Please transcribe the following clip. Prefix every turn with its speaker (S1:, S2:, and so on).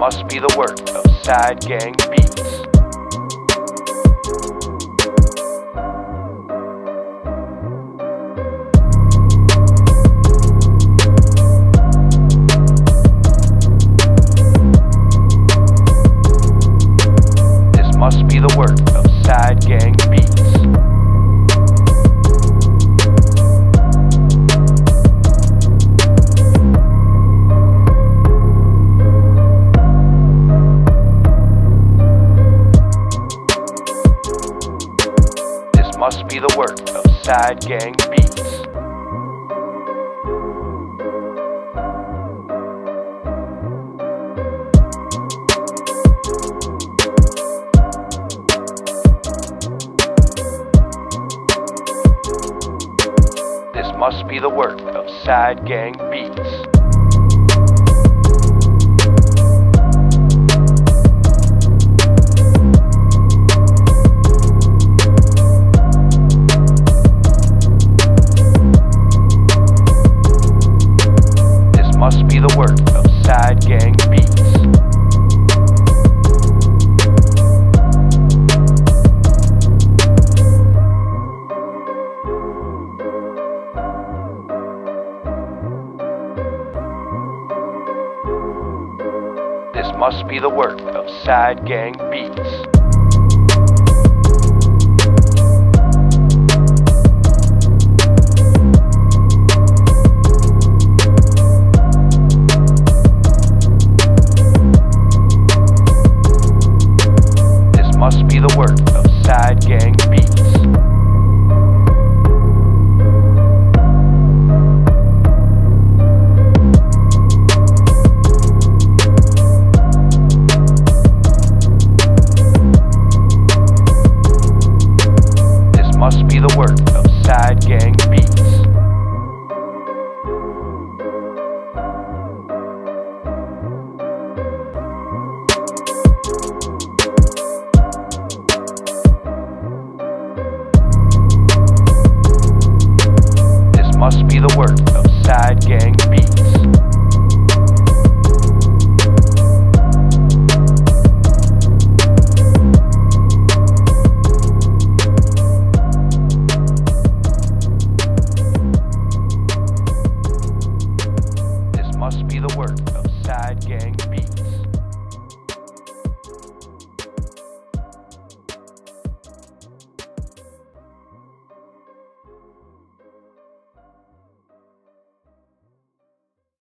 S1: must be the work of sadgangbeats. Must be the work of sadgangbeats. This must be the work of sadgangbeats. This must be the work of sadgangbeats. This must be the work of sadgangbeats. This must be the work of sadgangbeats.